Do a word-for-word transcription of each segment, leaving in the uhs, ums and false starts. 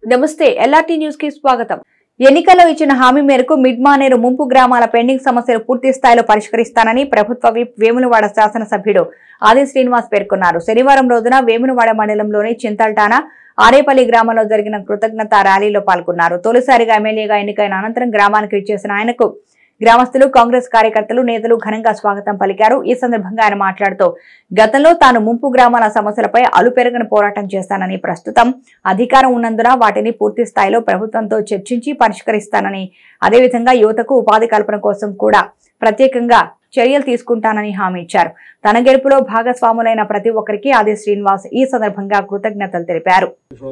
నమస్తే LRT news కి స్వాగతం. ఎన్నికల్లో ఇచ్చిన హామీ మేరకు మిడ్మానేరు ముంపు గ్రామాల పెండింగ్ సమస్యలు పూర్తి స్థాయిలో పరిష్కరిస్తానని ప్రభుత్వ విప్ వేములవాడ శాసనసభ్యుడు ఆది శ్రీనివాస్ పేర్కొన్నారు. శనివారం రోజున వేములవాడ మండలంలోని చింతల్టాన ఆరేపల్లి గ్రామంలో జరిగిన కృతజ్ఞత ర్యాలీలో పాల్గొన్నారు. తొలిసారిగా ఎమ్మెల్యేగా ఎన్నికైన అనంతరం గ్రామానికి విచ్చేసిన ఆయనకు గ్రామస్తులు, కాంగ్రెస్ కార్యకర్తలు, నేతలు ఘనంగా స్వాగతం పలికారు. ఈ సందర్భంగా ఆయన మాట్లాడుతూ గతంలో తాను ముంపు గ్రామాల సమస్యలపై అలుపెరగని పోరాటం చేస్తానని, ప్రస్తుతం అధికారం ఉన్నందున వాటిని పూర్తి స్థాయిలో ప్రభుత్వంతో చర్చించి పరిష్కరిస్తానని, అదేవిధంగా యువతకు ఉపాధి కల్పన కోసం కూడా ప్రత్యేకంగా చర్యలు తీసుకుంటానని హామీ ఇచ్చారు. తన గెలుపులో భాగస్వాములైన ప్రతి ఒక్కరికి ఆది శ్రీనివాస్ ఈ సందర్భంగా కృతజ్ఞతలు తెలిపారు.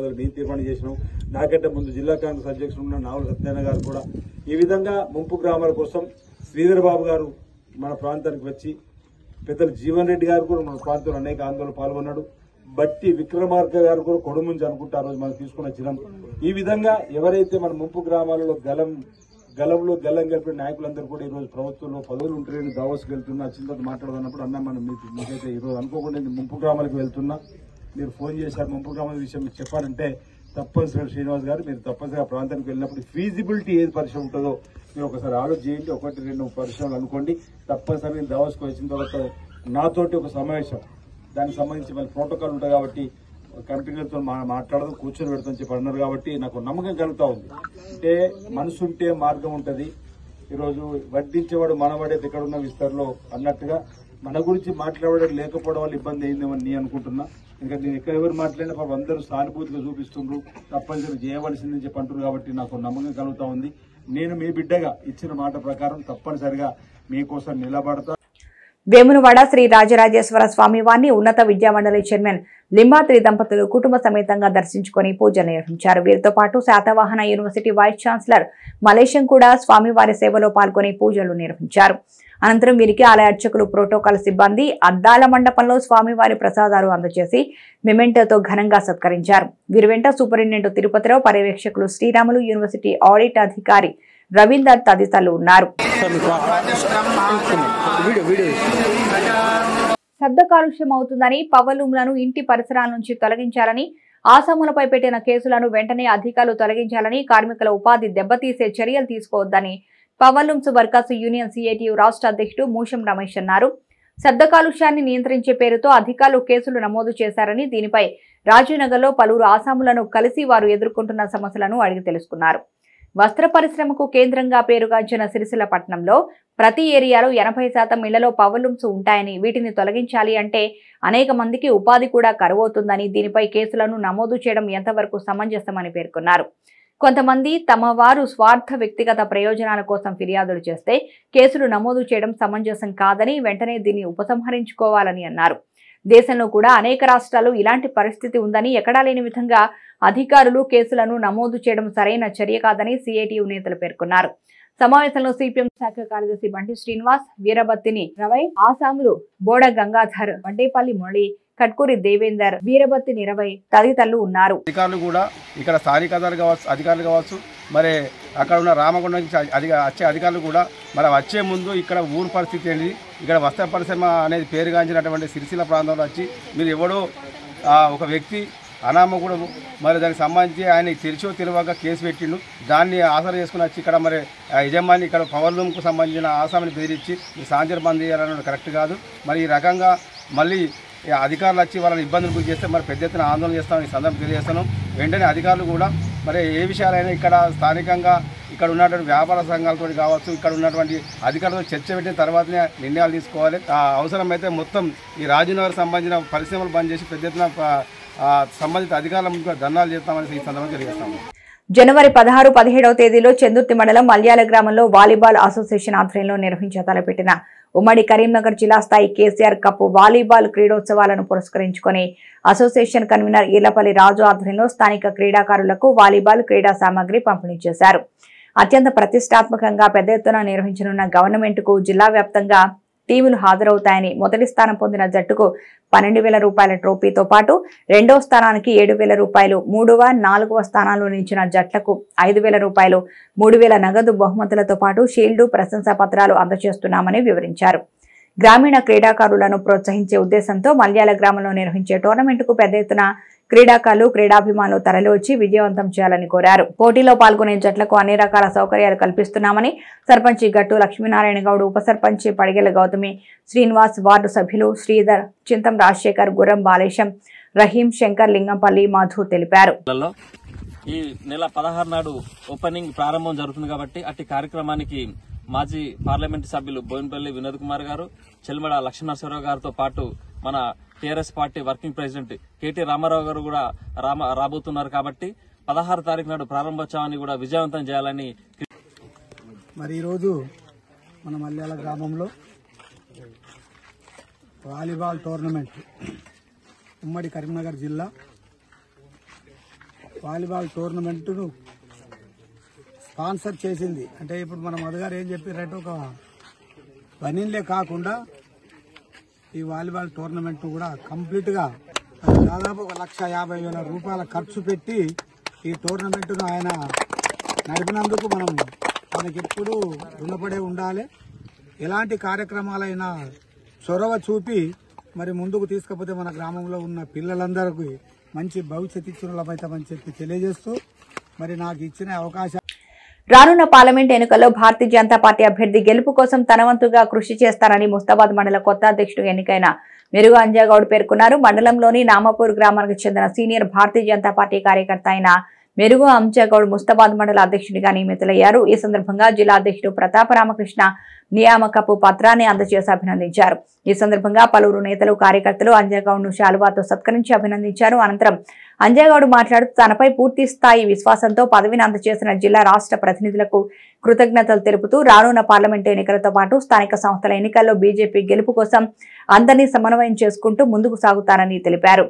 నాకంటే ముందు జిల్లా కాంగ్రెస్ అధ్యక్షుడు ఉన్న నావల్ సత్యనారాయణ గారు కూడా ఈ విధంగా ముంపు గ్రామాల కోసం శ్రీధర్ బాబు గారు మన ప్రాంతానికి వచ్చి, పెద్దలు జీవన్ రెడ్డి గారు కూడా మన ప్రాంతంలో అనేక ఆందోళన పాల్గొన్నాడు. బట్టి విక్రమార్క గారు కూడా కొడుముంచి అనుకుంటే ఆ రోజు మనం తీసుకున్న చిరం. ఈ విధంగా ఎవరైతే మన ముంపు గ్రామాలలో గలం గలంలో గల్లం గలిపిన నాయకులందరూ కూడా ఈ రోజు ప్రభుత్వంలో పదవులు ఉంటారని దావోస్కి వెళ్తున్నా, చిన్నతో మాట్లాడుతున్నప్పుడు అన్న మనం మీకు మీకైతే ఈ రోజు అనుకోకుండా ముంపు గ్రామాలకు వెళ్తున్నా, మీరు ఫోన్ చేశారు ముంపు గ్రామాల విషయం మీకు చెప్పాలంటే తప్పనిసరిగా శ్రీనివాస్ గారు మీరు తప్పనిసరిగా ప్రాంతానికి వెళ్ళినప్పుడు ఫీజిబిలిటీ ఏది పరిశ్రమ ఉంటుందో మీరు ఒకసారి ఆలోచన చేయండి. ఒకటి రెండు పరిశ్రమలు అనుకోండి. తప్పనిసరిగా నేను దావోస్కి వచ్చిన తర్వాత నాతోటి ఒక సమావేశం, దానికి సంబంధించి మళ్ళీ ప్రోటోకాల్ ఉంటుంది కాబట్టి కంపెనీలతో మాట్లాడదు, కూర్చొని పెడతామని చెప్పి అన్నారు. కాబట్టి నాకు నమ్మకం కలుగుతా ఉంది. అంటే మనసు ఉంటే మార్గం ఉంటుంది. ఈరోజు వడ్డించేవాడు మనవాడేది ఎక్కడ ఉన్న విస్తరలో అన్నట్టుగా మన గురించి మాట్లాడడం లేకపోవడం వల్ల ఇబ్బంది అయిందేమని నేను అనుకుంటున్నా. ఇంకా నేను ఎక్కడ ఎవరు మాట్లాడినా పాపం అందరూ సానుభూతిగా చూపిస్తుండ్రు, తప్పనిసరి చేయవలసిందని చెప్పి అంటున్నారు. కాబట్టి నాకు నమ్మకం కలుగుతా ఉంది. నేను మీ బిడ్డగా ఇచ్చిన మాట ప్రకారం తప్పనిసరిగా మీకోసం నిలబడతా. వేములవాడ శ్రీ రాజరాజేశ్వర స్వామి వారిని ఉన్నత విద్యామండలి చైర్మన్ లింబాద్రి దంపతులు కుటుంబ సమేతంగా దర్శించుకుని పూజలు నిర్వహించారు. వీరితో పాటు Satavahana university vice chancellor Malesham కూడా స్వామివారి సేవలో పాల్గొని పూజలు నిర్వహించారు. అనంతరం వీరికి ఆలయ అర్చకులు, ప్రోటోకాల్ సిబ్బంది అద్దాల మండపంలో స్వామివారి ప్రసాదాలు అందజేసి మెమెంటోతో ఘనంగా సత్కరించారు. వీరి వెంట సూపరింటెండెంట్ తిరుపతిరావు, పర్యవేక్షకులు శ్రీరాములు, యూనివర్సిటీ ఆడిట్ అధికారి రవీందర్ తదితరులు ఉన్నారు. శబ్ద కాలుష్యం అవుతుందని, పవర్లూమ్లను ఇంటి పరిసరాల నుంచి తొలగించాలని, ఆసాములపై పెట్టిన కేసులను వెంటనే అధికారులు తొలగించాలని, కార్మికుల ఉపాధి దెబ్బతీసే చర్యలు తీసుకోవద్దని పవర్లూమ్స్ వర్కర్స్ యూనియన్ సిఐటియు రాష్ట్ర అధ్యక్షుడు మూషం రమేష్ అన్నారు. శబ్ద కాలుష్యాన్ని నియంత్రించే పేరుతో అధికారులు కేసులు నమోదు చేశారని, దీనిపై రాజీవ్నగర్లో పలువురు ఆసాములను కలిసి వారు ఎదుర్కొంటున్న సమస్యలను అడిగి తెలుసుకున్నారు. వస్త్ర పరిశ్రమకు కేంద్రంగా పేరుగాంచిన సిరిసిల్ల పట్టణంలో ప్రతి ఏరియాలో ఎనభై శాతం ఇళ్లలో పవర్లూమ్స్ ఉంటాయని, వీటిని తొలగించాలి అంటే అనేక మందికి ఉపాధి కూడా కరువవుతుందని, దీనిపై కేసులను నమోదు చేయడం ఎంతవరకు సమంజసమని పేర్కొన్నారు. కొంతమంది తమ వారు స్వార్థ వ్యక్తిగత ప్రయోజనాల కోసం ఫిర్యాదులు చేస్తే కేసులు నమోదు చేయడం సమంజసం కాదని, వెంటనే దీన్ని ఉపసంహరించుకోవాలని అన్నారు. దేశంలో కూడా అనేక రాష్ట్రాలు ఇలాంటి పరిస్థితి ఉందని, ఎక్కడా లేని విధంగా అధికారులు కేసులను నమోదు చేయడం సరైన చర్య కాదని సిఐటియు నేతలు పేర్కొన్నారు. సమావేశంలో సిపిఎం శాఖ కార్యదర్శి బండి శ్రీనివాస్, వీరబత్తిని రవై, ఆసాములు బోడ గంగాధర్, వండేపల్లి మురళి, కట్కూరి దేవేందర్, వీరబత్తి నిరవై తదితరులు ఉన్నారు. అధికారులు కూడా ఇక్కడ స్థానిక కావచ్చు, అధికారులు కావచ్చు, మరి అక్కడ ఉన్న రామగుండం నుంచి అధిక వచ్చే అధికారులు కూడా మరి వచ్చే ముందు ఇక్కడ ఊరు పరిస్థితి ఏంటి, ఇక్కడ వస్త్ర పరిశ్రమ అనేది పేరుగాంచినటువంటి సిరిసిల్ల ప్రాంతంలో వచ్చి మీరు ఎవడో ఒక వ్యక్తి అనామకుడు మరి దానికి సంబంధించి ఆయన తెలిసో తెలియక కేసు పెట్టిండు. దాన్ని ఆసరా చేసుకుని వచ్చి ఇక్కడ మరి యజమాని ఇక్కడ పవర్లూమ్కు సంబంధించిన ఆసామిని బెదిరించి ఈ సాంచర్ బంద్ చేయాలన్నది కరెక్ట్ కాదు. మరి ఈ రకంగా మళ్ళీ అధికారులు వచ్చి వాళ్ళని ఇబ్బందులు గురి చేస్తే మరి పెద్ద ఎత్తున ఆందోళన చేస్తామని సందర్భం తెలియజేస్తాను. వెంటనే అధికారులు కూడా మరి ఏ విషయాలైనా ఇక్కడ స్థానికంగా ఇక్కడ ఉన్నటువంటి వ్యాపార సంఘాలతో కావచ్చు, ఇక్కడ ఉన్నటువంటి అధికారులతో చర్చ పెట్టిన తర్వాతనే నిర్ణయాలు తీసుకోవాలి. అవసరమైతే మొత్తం ఈ రాజీనగర్ సంబంధించిన పరిశ్రమలు బంద్ చేసి పెద్ద ఎత్తున సంబంధిత అధికారులకు ధర్నాలు చేస్తామని ఈ సందర్భంగా తెలియజేస్తాము. జనవరి పదహారు పదిహేడవ తేదీలో చందుర్తి మండలం మల్యాల గ్రామంలో వాలీబాల్ అసోసియేషన్ ఆధ్వర్యంలో నిర్వహించ తలపెట్టిన ఉమ్మడి కరీంనగర్ జిల్లా స్థాయి కేసీఆర్ కప్ వాలీబాల్ క్రీడోత్సవాలను పురస్కరించుకుని అసోసియేషన్ కన్వీనర్ ఈర్లపల్లి రాజు ఆధ్వర్యంలో స్థానిక క్రీడాకారులకు వాలీబాల్ క్రీడా సామాగ్రి పంపిణీ చేశారు. అత్యంత ప్రతిష్టాత్మకంగా పెద్ద ఎత్తున నిర్వహించనున్న గవర్నమెంట్ కు జిల్లా వ్యాప్తంగా టీములు హాజరవుతాయని, మొదటి స్థానం పొందిన జట్టుకు పన్నెండు వేల రూపాయల ట్రోఫీతో పాటు రెండవ స్థానానికి ఏడు వేల రూపాయలు, మూడవ నాలుగవ స్థానాల్లో నిలిచిన జట్లకు ఐదు వేల రూపాయలు, మూడు వేల నగదు బహుమతులతో పాటు షీల్డు, ప్రశంసా పత్రాలు అందజేస్తున్నామని వివరించారు. గ్రామీణ క్రీడాకారులను ప్రోత్సహించే ఉద్దేశంతో మల్యాల గ్రామంలో నిర్వహించే టోర్నమెంట్ కు పెద్ద ఎత్తున క్రీడాకారులు క్రీడాభిమానులు తరలివచ్చి విజయవంతం చేయాలని కోరారు. పోటీలో పాల్గొనే జట్లకు అన్ని రకాల సౌకర్యాలు కల్పిస్తున్నామని సర్పంచి గట్టు లక్ష్మీనారాయణ గౌడ్, ఉప సర్పంచి పడిగెల గౌతమి, శ్రీనివాస్, వార్డు సభ్యులు శ్రీధర్, చింతం రాజశేఖర్, గుర్రం బాలేశం, రహీం, శంకర్, లింగంపల్లి, మధు తెలిపారు. ఈ నెల పదహారు నాడు ఓపెనింగ్ ప్రారంభం జరుగుతుంది కాబట్టి అట్టి కార్యక్రమానికి మాజీ పార్లమెంటు సభ్యులు బోయినపల్లి వినోద్ కుమార్ గారు, చెల్మడ లక్ష్మీనరసింహరావు గారితో పాటు మన TRS party working president KT Rama Rao గారు కూడా రాబోతున్నారు. కాబట్టి పదహారు తారీఖు నాడు ప్రారంభోత్సవాన్ని కూడా విజయవంతం చేయాలని. మరి ఈరోజు మన మల్యాల గ్రామంలో వాలీబాల్ టోర్నమెంట్ ఉమ్మడి కరీంనగర్ జిల్లా వాలీబాల్ టోర్నమెంట్ను స్పాన్సర్ చేసింది. అంటే ఇప్పుడు మన మధుగారు ఏం చెప్పారంటే ఒక పనిలే కాకుండా ఈ వాలీబాల్ టోర్నమెంట్ కూడా కంప్లీట్గా దాదాపు ఒక లక్ష యాభై వేల రూపాయల ఖర్చు పెట్టి ఈ టోర్నమెంట్ను ఆయన నడిపినందుకు మనం మనకి ఎప్పుడూ రుణపడే ఉండాలి. ఎలాంటి కార్యక్రమాలైనా చొరవ చూపి మరి ముందుకు తీసుకపోతే మన గ్రామంలో ఉన్న పిల్లలందరికీ మంచి భవిష్యత్తు ఇచ్చినమని చెప్పి తెలియజేస్తూ మరి నాకు ఇచ్చిన అవకాశం. రానున్న పార్లమెంట్ ఎన్నికల్లో భారతీయ జనతా పార్టీ అభ్యర్థి గెలుపు కోసం తనవంతుగా కృషి చేస్తారని ముస్తాబాద్ మండల కొత్త అధ్యక్షుడు ఎన్నికైన మెరుగు అంజాగౌడ్ పేర్కొన్నారు. మండలంలోని నామపూర్ గ్రామానికి చెందిన సీనియర్ భారతీయ జనతా పార్టీ కార్యకర్త అయిన మెరుగు అంజాగౌడ్ ముస్తాబాద్ మండల అధ్యక్షుడిగా నియమితులయ్యారు. ఈ సందర్భంగా జిల్లా అధ్యక్షుడు ప్రతాప రామకృష్ణ నియామకపు పత్రాన్ని అందజేసి అభినందించారు. ఈ సందర్భంగా పలువురు నేతలు, కార్యకర్తలు అంజాగౌడ్ ను శాలువాతో సత్కరించి అభినందించారు. అనంతరం అంజాగౌడ్ మాట్లాడుతూ తనపై పూర్తి స్థాయి విశ్వాసంతో పదవిని అందజేసిన జిల్లా రాష్ట్ర ప్రతినిధులకు కృతజ్ఞతలు తెలుపుతూ రానున్న పార్లమెంటు ఎన్నికలతో పాటు స్థానిక సంస్థల ఎన్నికల్లో బీజేపీ గెలుపు కోసం అందరినీ సమన్వయం చేసుకుంటూ ముందుకు సాగుతారని తెలిపారు.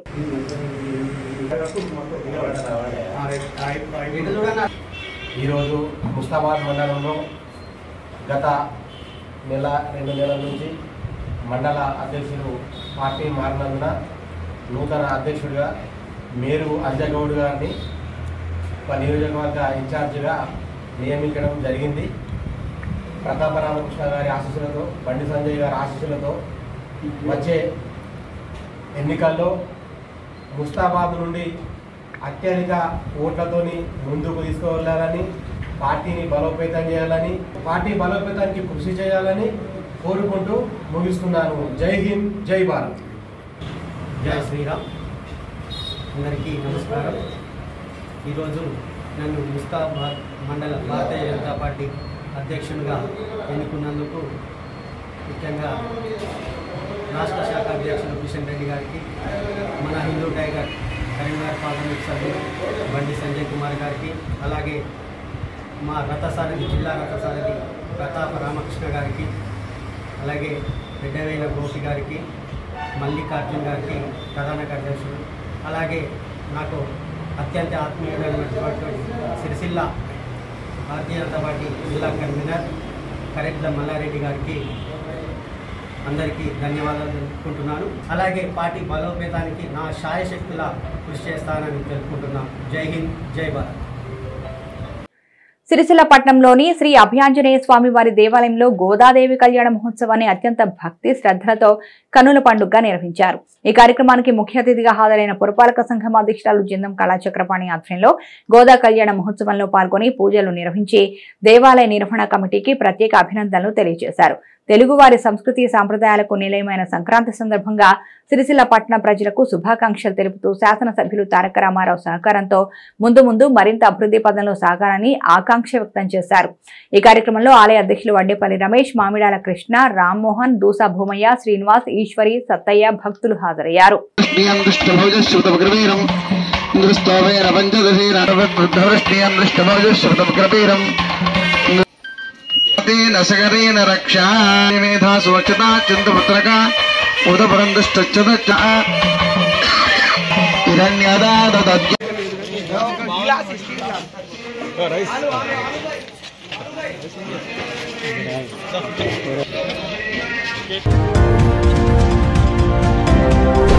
ఈరోజు ముస్తాబాద్ మండలంలో గత నెల రెండు నెలల నుంచి మండల అధ్యక్షుడు పార్టీ మారినందున నూతన అధ్యక్షుడిగా మేరు అంజగౌడ్ గారిని నియోజకవర్గ ఇన్ఛార్జిగా నియమించడం జరిగింది. ప్రతాప రామకృష్ణ గారి ఆశీస్సులతో, బండి సంజయ్ గారి ఆశీస్సులతో వచ్చే ఎన్నికల్లో ముస్తాబాద్ నుండి అత్యధిక ఓట్లతోని ముందుకు తీసుకువెళ్లాలని, పార్టీని బలోపేతం చేయాలని, పార్టీ బలోపేతానికి కృషి చేయాలని కోరుకుంటూ ముగిస్తున్నాను. జై హింద్, జై భారత్. జై శ్రీరామ్. అందరికీ నమస్కారం. ఈరోజు నన్ను ముస్తాబాద్ మండల భారతీయ జనతా పార్టీ అధ్యక్షునిగా ఎన్నుకున్నందుకు ముఖ్యంగా రాష్ట్ర శాఖ అధ్యక్షుడు కిషన్ రెడ్డి గారికి, మన హిందూ టైగర్ కరీంనగర్ పార్లమెంట్ సభ్యులు బండి సంజయ్ కుమార్ గారికి, అలాగే మా రథసారథి జిల్లా రథసారథి ప్రతాప రామకృష్ణ గారికి, అలాగే పెద్దవేల గోపి గారికి, మల్లికార్జున్ గారికి ప్రధాన కార్యదర్శులు, అలాగే నాకు అత్యంత ఆత్మీయుడైనటువంటి సిరిసిల్ల భారతీయ జనతా పార్టీ జిల్లా కన్వీనర్ కరెక్ట్ల మల్లారెడ్డి గారికి అందరికీ ధన్యవాదాలు తెలుపుకుంటున్నాను. అలాగే పార్టీ బలోపేతానికి నా శాయశక్తుల కృషి చేస్తానని తెలుపుకుంటున్నాను. జై హింద్, జై భారత్. సిరిసిల్ల పట్టణంలోని శ్రీ అభయాంజనేయ స్వామి వారి దేవాలయంలో గోదాదేవి కళ్యాణ మహోత్సవాన్ని అత్యంత భక్తి శ్రద్ధలతో కన్నుల పండుగగా నిర్వహించారు. ఈ కార్యక్రమానికి ముఖ్య అతిథిగా హాజరైన పురపాలక సంఘం అధ్యక్షురాలు జిందం కళాచక్రపాణి ఆధ్వర్యంలో గోదా కళ్యాణ మహోత్సవంలో పాల్గొని పూజలు నిర్వహించి దేవాలయ నిర్వహణ కమిటీకి ప్రత్యేక అభినందనలు తెలియజేశారు. తెలుగువారి సంస్కృతి సాంప్రదాయాలకు నిలయమైన సంక్రాంతి సందర్భంగా సిరిసిల్ల పట్టణ ప్రజలకు శుభాకాంక్షలు తెలుపుతూ శాసనసభ్యులు తారక రామారావు సహకారంతో ముందు ముందు మరింత అభివృద్ధి పదంలో సాగాలని ఆకాంక్ష వ్యక్తం చేశారు. ఈ కార్యక్రమంలో ఆలయ అధ్యక్షులు వడ్డేపల్లి రమేష్, మామిడాల కృష్ణ, రామ్మోహన్, దూసా భూమయ్య, శ్రీనివాస్, ఈశ్వరి, సత్తయ్య భక్తులు హాజరయ్యారు. నసగరేన రక్షా మేధా సువక్షతా చంద్రపుత్రక ఉదపరం దుష్టచ్చదచ్చ హిరణ్యదాదద్య రైస్